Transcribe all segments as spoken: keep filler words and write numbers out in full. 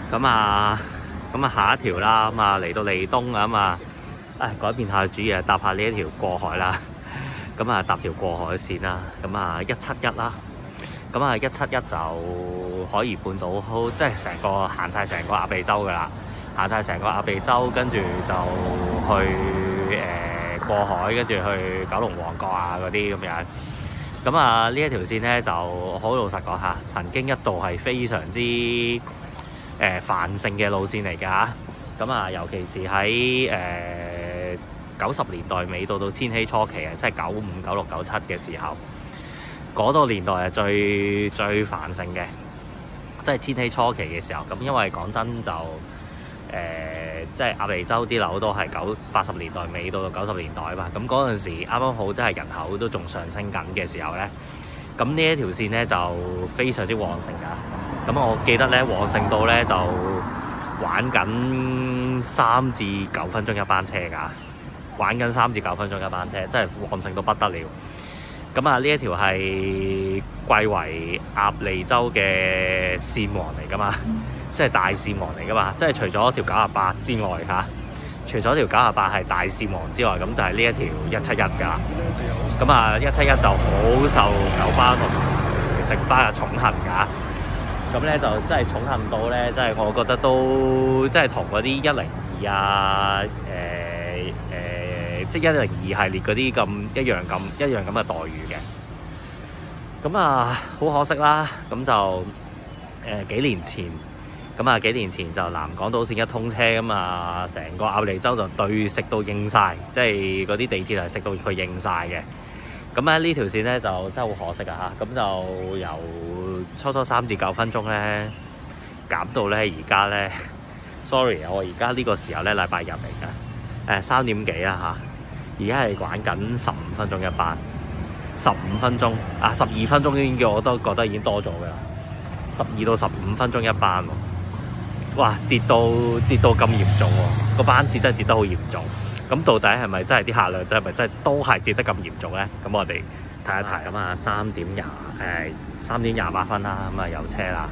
咁啊，咁啊下一條啦，咁啊嚟到利東啊，咁啊，唉改變下主意啊，搭下呢一條過海啦。咁啊搭條過海線啦，咁啊一七一啦，咁啊一七一就可以半島，即係成個行晒成個鴨脷洲噶啦，行晒成個鴨脷洲，跟住就去誒、呃、過海，跟住去九龍旺角啊嗰啲咁樣。咁啊呢一條線咧就好老實講下，曾經一度係非常之誒、呃、繁盛嘅路線嚟㗎。咁啊尤其是喺誒、呃九十年代尾到到千禧初期啊，即係九五、九六、九七嘅時候，嗰、那個年代係最最繁盛嘅，即係千禧初期嘅時候。咁因為講真就誒、呃，即係鴨脷洲啲樓都係九八十年代尾到到九十年代啊嘛。咁嗰陣時啱啱好都係人口都仲上升緊嘅時候咧，咁呢一條線咧就非常之旺盛㗎。咁我記得咧旺盛到咧就玩緊三至九分鐘一班車㗎。玩緊三至九分鐘一班車，真係旺盛到不得了。咁啊，呢一條係貴為鴨脷洲嘅線王嚟㗎嘛，即係大線王嚟㗎嘛。即係除咗條九廿八之外嚇，除咗條九廿八係大線王之外，咁就係呢一條一七一㗎。咁啊，一七一就好受九巴同城巴嘅寵幸㗎。咁咧就真係寵幸到咧，即係我覺得都即係同嗰啲一零二啊，誒、呃。誒、呃，即係一零二系列嗰啲咁一樣咁一樣咁嘅待遇嘅。咁啊，好可惜啦。咁就誒、呃、幾年前，咁啊幾年前就南港島線一通車咁啊，成個鴨脷洲就對食到應晒，即係嗰啲地鐵係食到佢應晒嘅。咁咧呢條線咧就真係好可惜啊！嚇，咁就由初初三至九分鐘咧減到咧而家咧 ，sorry 啊，我而家呢個時候咧禮拜日嚟㗎。誒三點幾啦嚇，而家係玩緊十五分鐘一班，十五分鐘啊，十二分鐘已經叫我都覺得已經多咗㗎啦，十二到十五分鐘一班喎，哇跌到跌到咁嚴重喎，個班次真係跌得好嚴重。咁到底係咪真係啲客量真係咪真係都係跌得咁嚴重咧？咁我哋睇一睇。咁啊三點廿誒三點廿八分啦，咁啊有車啦。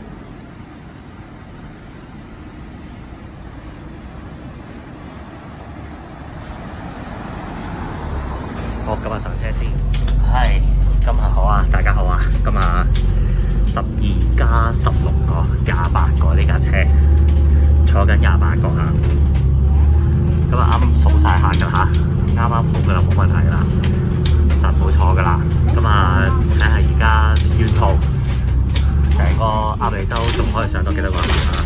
好，今日上車先。係，今日好啊，大家好啊。今日十二加十六個，廿八個呢架車，坐緊廿八個客。咁啊啱啱數晒客㗎啦嚇，啱啱好㗎啦，冇問題啦，實冇錯㗎啦。咁啊睇下而家沿途成個鴨脷洲仲可以上到幾多個客啊？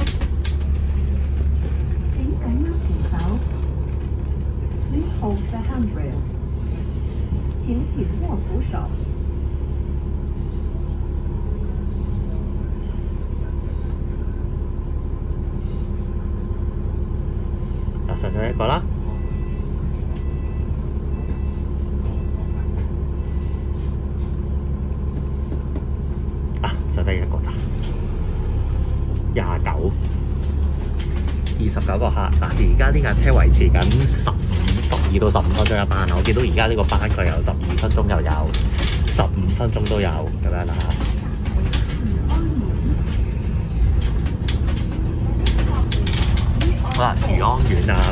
請緊握扶手。啊，上咗一個啦。啊，上得一個咋？廿九，二十九個客。嗱，而家呢架車維持緊十十二到十五分鐘一班，我見到而家呢個班佢有十二分鐘又有，十五分鐘都有咁樣啦。好啦，漁安苑啊。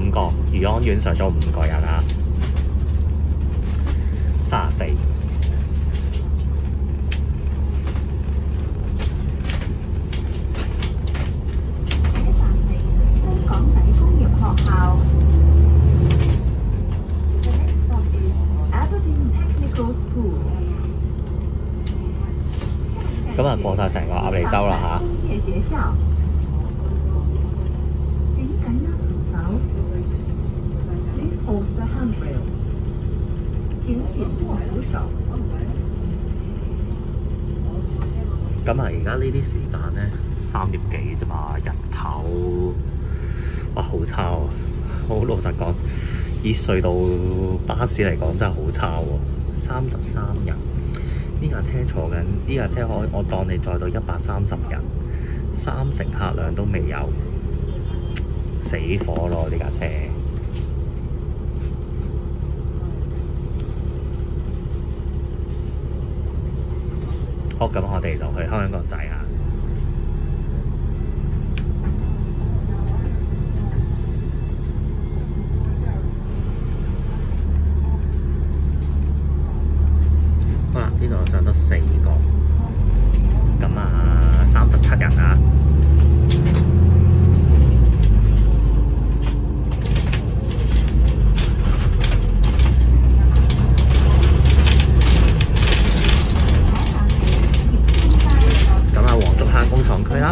五個，漁安苑上咗五個人啊，三十四。咁啊，過晒成個鴨脷洲啦嚇。咁啊，而家呢啲時間咧，三點幾啫嘛，日頭，哇，好差喎！好老實講，以隧道巴士嚟講真係好差喎，三十三人。呢架車坐緊，呢架車我我當你載到一百三十人，三成客量都未有，死火咯！呢架車。好，咁我哋就去香港國際啊！好啦，呢度上得四個，咁啊三十七人啊！咁啊，黃竹坑工廠區啦。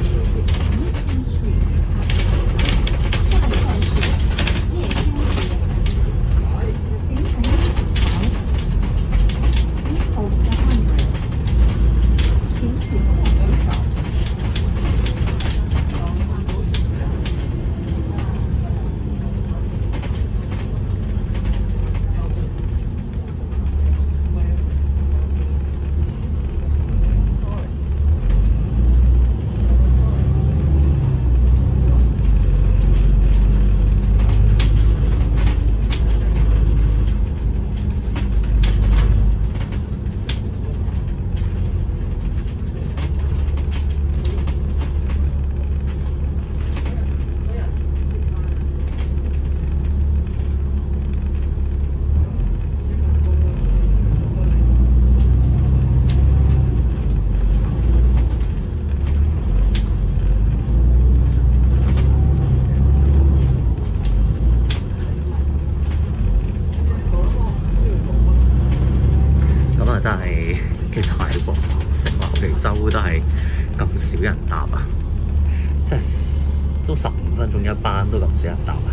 真係幾大鑊，成個鴨脷洲都係咁少人搭啊！即係都十五分鐘一班，都咁少人搭啊！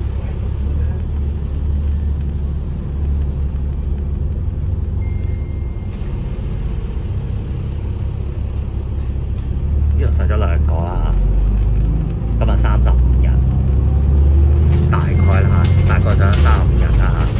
呢度上咗兩個啦，今日三十五人，大概啦嚇，大概上咗三十五人啦嚇。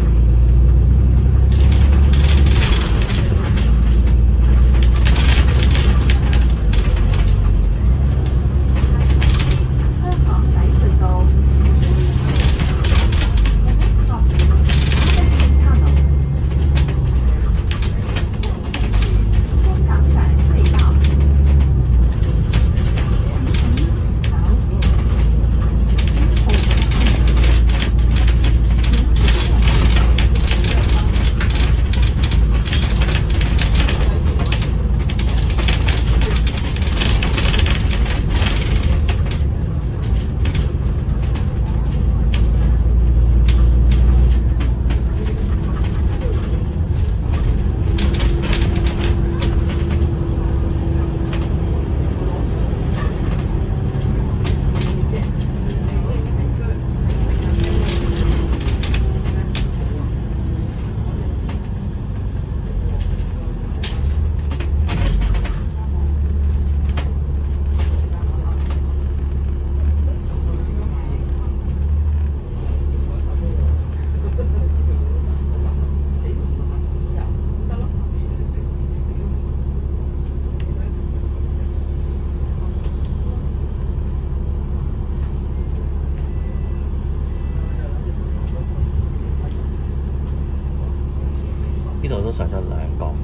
呢度都上咗兩個，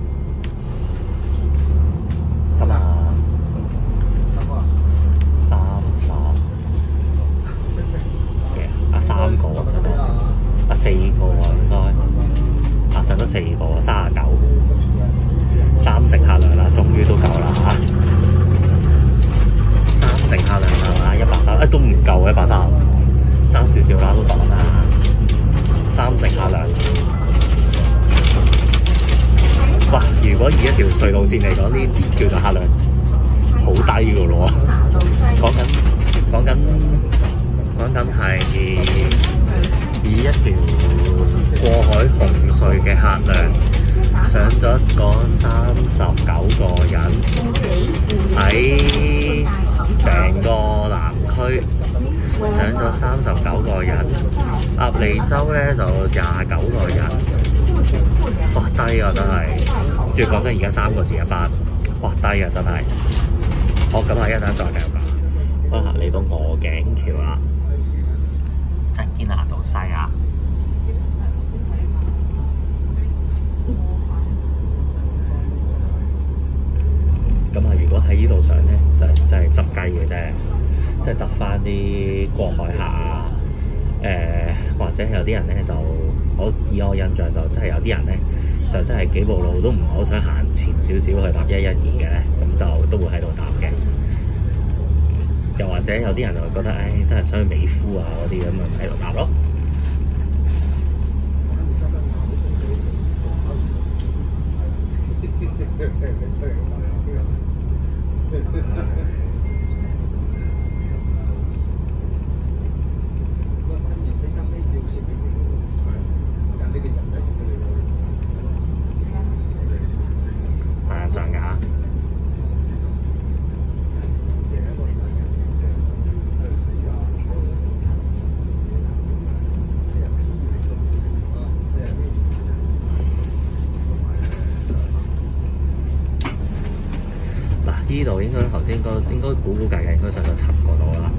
咁啊三四個，三十九，三成客量啦，終於都夠啦嚇！三成客量係嘛？一百三，誒都唔夠嘅，一百三，爭少少啦，都得啦。三成客量，哇！如果以一條隧道線嚟講，呢啲叫做客量好低㗎咯喎。講緊講緊講緊係以一條過海紅隧嘅客量上咗嗰三十九個人，喺成個南區上咗三十九個人，鴨脷洲咧就廿九個人，哇低啊真係！仲要講緊而家三個字一班，哇低啊真係！好咁啊，一陣再繼續講。啊嚟到鵝頸橋啦，真堅拿道西啊！咁啊，如果喺呢度上咧，就真係執雞嘅啫，即係執翻啲過海客啊，誒、呃、或者有啲人咧就，我以我印象就真係有啲人咧就真係幾步路都唔係好想行前少少去搭一一二嘅咧，咁就都會喺度搭嘅。又或者有啲人就覺得，誒、哎、都係想去美孚啊嗰啲咁啊喺度搭咯。呢度應該頭先應該應該估估計計應該上到七個度啦，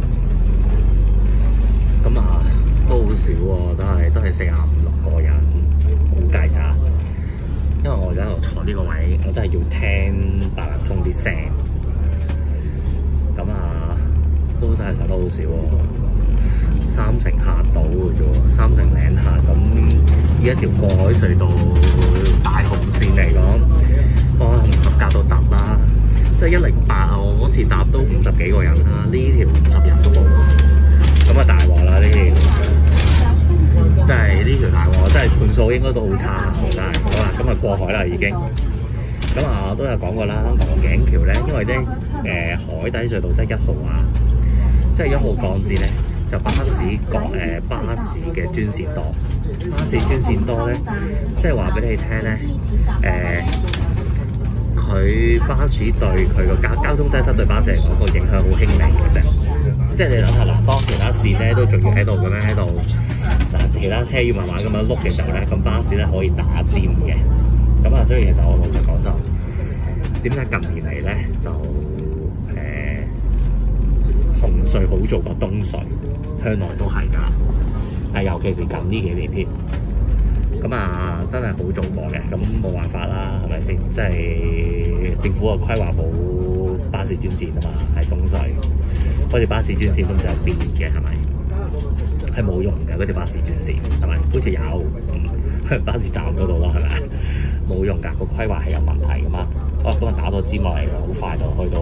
咁啊都好少喎，都係都係四十五六個人估計咋，因為我而家喺度坐呢個位，我真係要聽八達通啲聲，咁啊都真係上得好少喎，三成客到嘅啫喎，三成零客，咁呢一條過海隧道大紅線嚟講，哇唔合格到揼啦！即係一零八啊！我嗰次搭都五十幾個人啦，呢條五十人都冇，咁啊大鑊啦呢條，即係呢條大鑊，真係盤數應該都好差，真係。好啦，今日過海啦已經，咁啊我都有講過啦，鵝頸橋咧，因為咧誒、呃、海底隧道即係一號啊，即係一號幹線咧就巴士各誒、呃、巴士嘅專線多，巴士專線多咧，即係話俾你聽咧誒。呃佢巴士對佢個交交通擠塞對巴士嚟講個影響好輕微嘅啫，即係你諗下嗱，當其他線咧都仲要喺度咁樣喺度嗱，其他車要慢慢咁樣碌嘅時候咧，咁巴士咧可以打尖嘅，咁啊，所以其實我老實講就點解近年嚟咧就誒、呃、紅隧好做過東隧，向來都係㗎，係尤其是近呢幾年添。咁啊，真係好做過嘅，咁冇辦法啦，係咪先？即係政府個規劃冇巴士專線啊嘛，係東隧，嗰條巴士專線都唔知有變嘅，係咪？係冇用嘅嗰條巴士專線，係咪？好似有，嗯，巴士站嗰度咯，係咪？冇用㗎，個規劃係有問題㗎嘛。哦，咁啊打到尖落嚟啦，好快就去到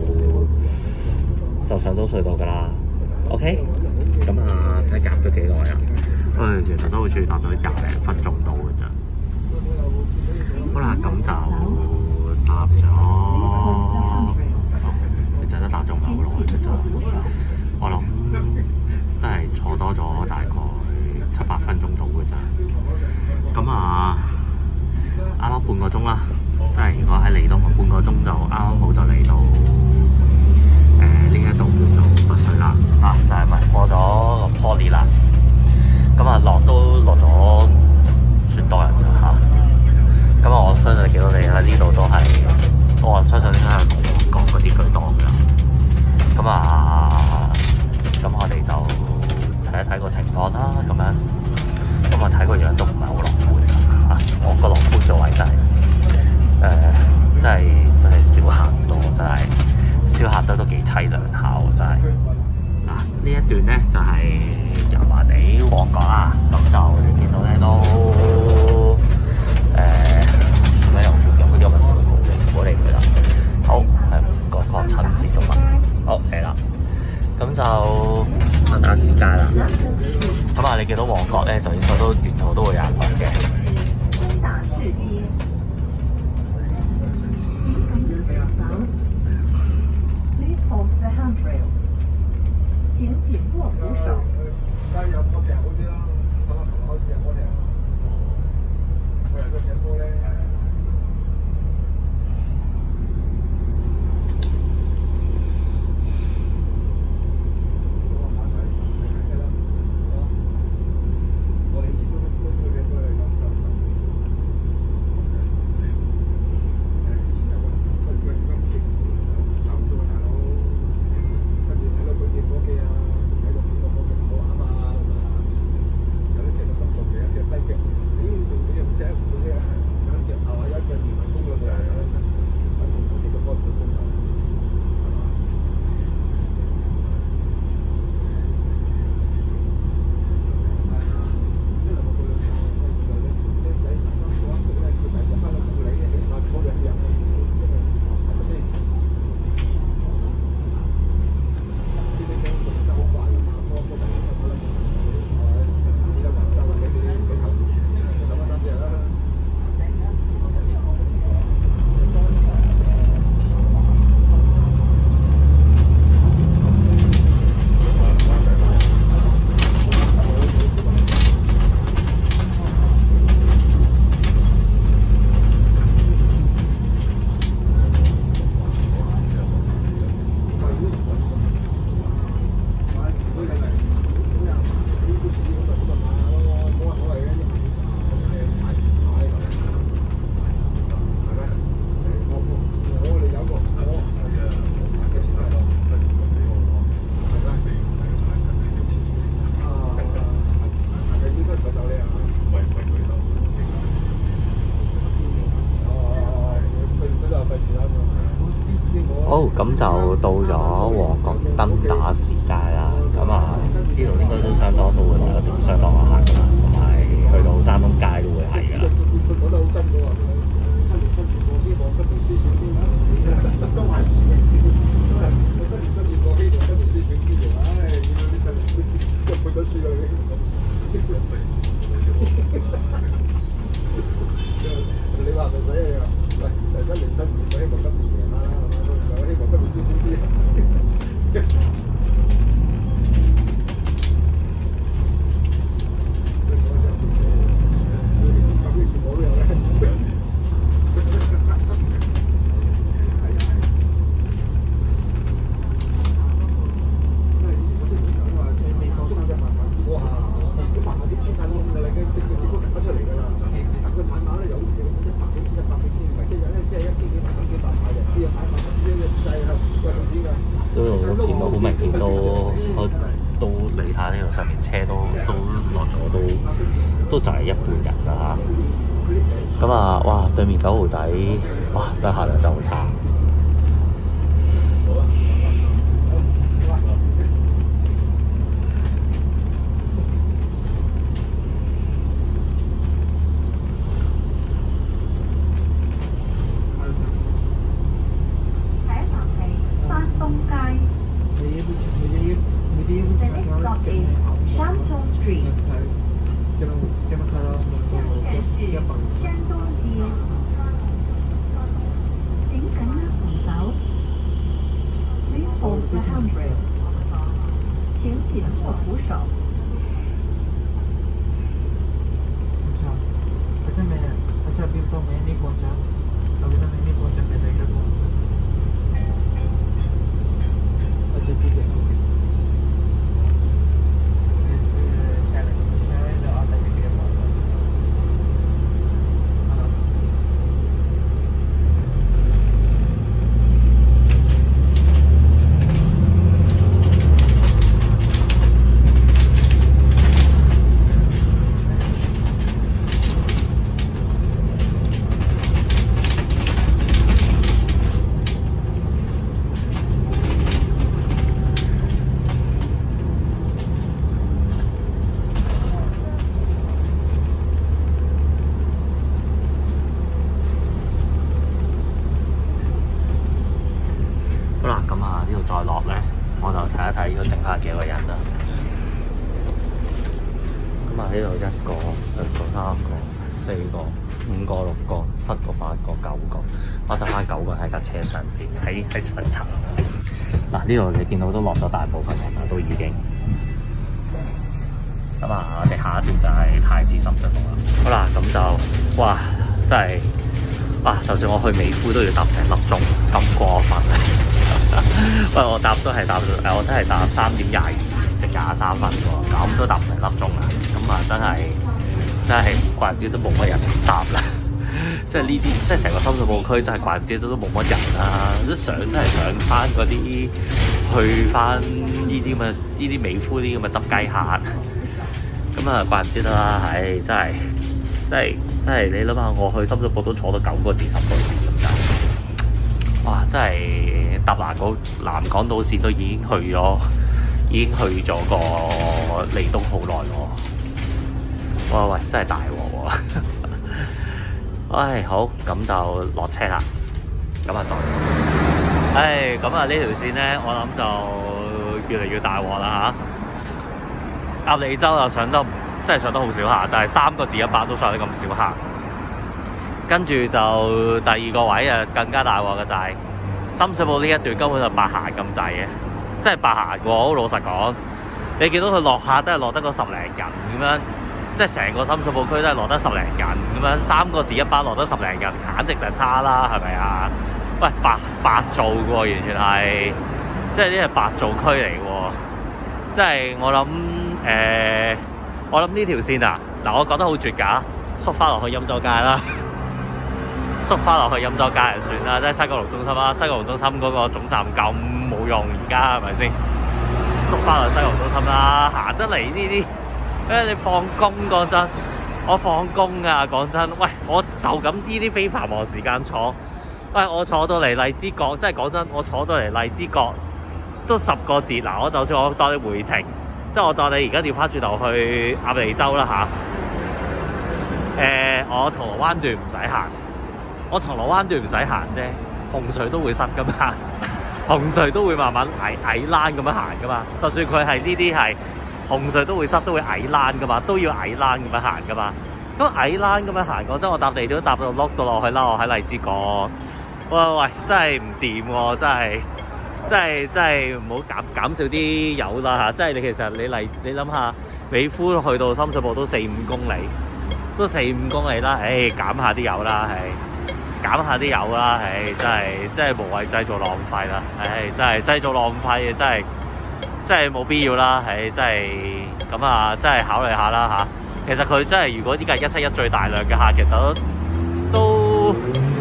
就上到隧道㗎啦。OK， 咁啊睇夾咗幾耐啊？誒，其實都好似搭咗廿零分鐘到嘅咋。好啦，咁就搭咗，其實都搭咗唔係好耐嘅咋。我諗都係坐多咗大概七八分鐘到嘅咋。咁啊，啱啱半個鐘啦，即係如果喺嚟到半個鐘就啱啱好就嚟到誒呢一度叫做北水啦。啊，就係咪過咗個 Poly 啦？咁啊，落都落咗算多人咋嚇。咁啊，我相信見到你喺呢度都係，我相信應該係講嗰啲居多㗎。咁啊，咁我哋就睇一睇個情況啦。咁樣，咁啊睇個樣都唔係好樂觀嚇。我個樂觀嘅位真係，誒、呃，真係真係少行多，真係少行得都幾凄涼下喎，真係。嗱，呢一段咧就係、是、油麻地旺角啦，咁就你見到咧都誒旺角咧，就應該都沿途都會有人去嘅。 東大市街，Please hold the handrail，請緊握扶手。 加入個艇好啲啦，睇下琴日好似有個艇，我有個艇波咧。 好，咁就到咗旺角登打士街啦。咁啊，呢度應該都相當都會有一段相當嘅客㗎啦，同埋去到山東街都會係㗎啦。佢講得好真㗎喎，新年新年過，希望今年輸少啲，都係輸嘅。因為我新年新年過，希望今年輸少啲嘅，唉，點解啲真係一倍都輸啦你話咪死啊！喂，新年新年，我希望今年贏啦，係嘛？我希望今年輸少啲。都見到好明顯都都你睇下呢度上面車都都落咗都都就係一半人啦嚇。咁啊，哇！對面九號仔，哇！對下量真係好差。 呢度一個、兩個、三個、四個、五個、六個、七個、八個、九個，我得翻九個喺架車上邊，喺喺上層。嗱，呢度你見到都落咗大部分人啦，都已經。咁啊，我哋下一站就係太子深水埗啦。好啦，咁就哇，真係哇！就算我去美孚都要搭成粒鐘，咁過分啊！喂，我搭都係搭誒，我都係搭三點廿二定廿三分喎，咁都搭成粒鐘啦。咁啊，真係真係怪唔知都冇乜人搭啦。即係呢啲，即係成個深水埗區真係怪唔知都都冇乜人啦。啲相都係上翻嗰啲去翻呢啲咁嘅呢啲美孚啲咁嘅執雞客。咁啊，怪唔知得啦，唉，真係真係真係，你諗下，我去深水埗都坐到九個字十個字咁就，哇！真係搭南港南港島線都已經去咗，已經去咗個利東好耐喎。哇喂，真係大鑊喎！唉，好，咁就落車啦。咁啊，再，唉，咁啊呢條線咧，我諗就越嚟越大鑊啦嚇。鴨脷洲又上得，真係上得好少下，就係、是、三個字一班都上得咁少下。跟住就第二個位啊，更加大鑊嘅就係、是、深水埗呢一段根本就白行咁滯嘅，真係白行喎！好老實講，你見到佢落下都係落得個十零人咁樣，即係成個深水埗區都係落得十零人咁樣，三個字一班落得十零人，簡直就差啦，係咪啊？喂，白白做嘅喎，完全係，即係呢係白做區嚟嘅喎，即係我諗。誒、呃，我諗呢條線啊，嗱，我覺得好絕㗎，縮翻落去欽州街啦，縮翻落去欽州街就算啦，即係西九龍中心啦，西九龍中心嗰個總站咁冇用，而家係咪先？縮翻落西九龍中心啦，行得嚟呢啲，誒，你放工嗰陣，我放工啊，講真，喂，我就咁呢啲非繁忙時間坐，喂，我坐到嚟荔枝角，即係講真，我坐到嚟荔枝角都十個字，嗱，我就算我當你回程。即係我當你而家調翻轉頭去鴨脷洲啦嚇，誒、呃，我銅鑼灣段唔使行，我銅鑼灣段唔使行啫，紅隧都會塞噶嘛，紅隧都會慢慢矮矮欄咁樣行噶嘛，就算佢係呢啲係紅隧都會塞，都會矮欄噶嘛，都要矮欄咁樣行噶嘛，咁矮欄咁樣行，講真，我搭地鐵都搭到碌到落去啦，我喺荔枝角，喂喂，真係唔掂喎，真係。真係真係唔好減減少啲油啦嚇！即係你其實你嚟你諗下，美孚去到深水埗都四五公里，都四五公里啦。唉，減下啲油啦，係減下啲油啦，唉，真係真係無謂製造浪費啦，唉，真係製造浪費，真係真係冇必要啦，唉，真係咁啊，真係考慮下啦嚇。其實佢真係如果呢架一七一最大量嘅客，其實都都。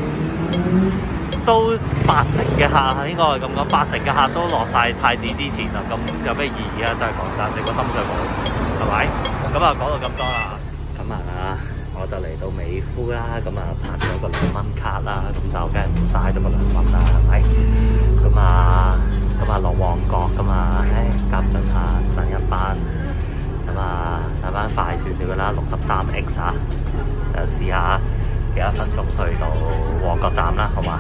都八成嘅客應該係咁講，八成嘅客都落晒太子之前啦，咁有咩意義啊？真係講真，你個深水埗係咪？咁啊講到咁多啦，咁啊我就嚟到美孚啦，咁啊拍咗個兩蚊卡啦，咁就梗係唔嘥咗個兩蚊啦，係咪？咁啊咁啊落旺角，咁啊唉夾盡下等一班，咁啊等班快少少嘅啦，六十三 X 啊，就試下幾多分鐘去到旺角站啦，好嘛？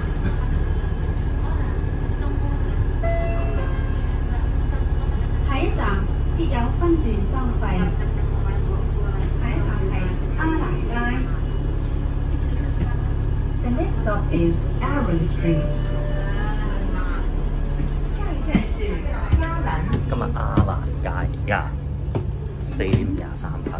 下一站設有分段收費，下一站係鴉蘭街。The next stop is Aaron Street。下一站是鴉蘭。 今日鴉蘭街而家四點廿三分。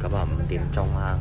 咁啊五點鐘啦。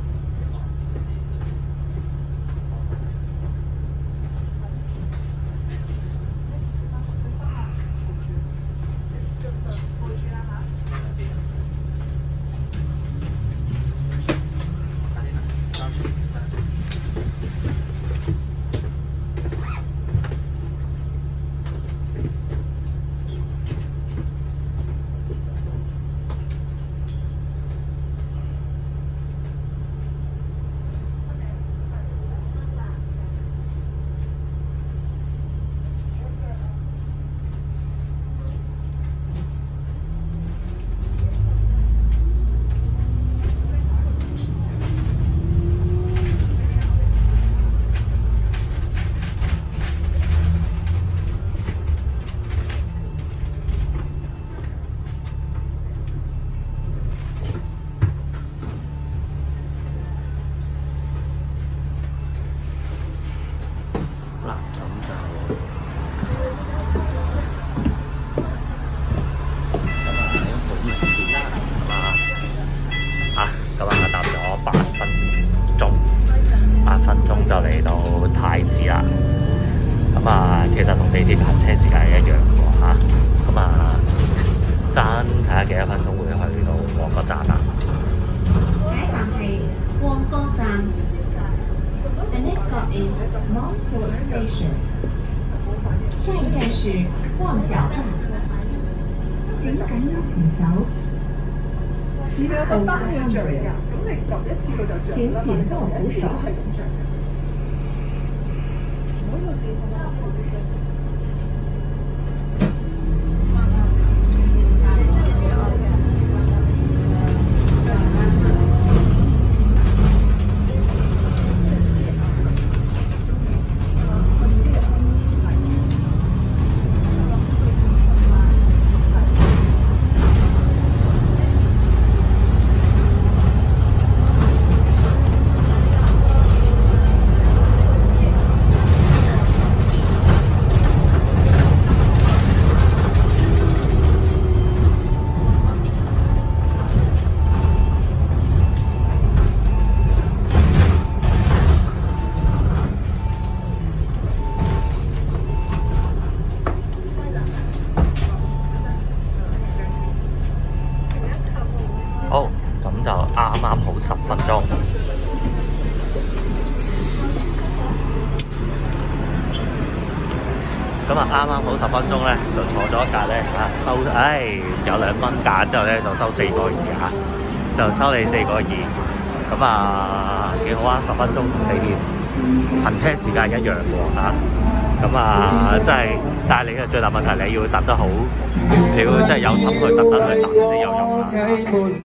太子啦，咁啊，其實同地鐵行車時間係一樣嘅喎嚇，咁啊，爭睇下幾多分鐘會去到旺角站啦。 下一站係旺角站 ，The next stop is Montfort Station。下一站是旺角站，請緊要扶手。 佢有個燈會着㗎，咁你撳一次佢就着啦嘛，你撳一次都係咁着嘅。 好，咁就啱啱好十分鐘。咁啊，啱啱好十分鐘咧，就坐咗一架咧嚇，收唉有兩蚊價之後咧，就收四個二嚇，就收你四個二。咁啊幾好啊，十分鐘同地鐵行車時間一樣喎嚇。咁啊，真係，但係你嘅最大問題，你要等得好，你要真係有心去特登去等先有用啦。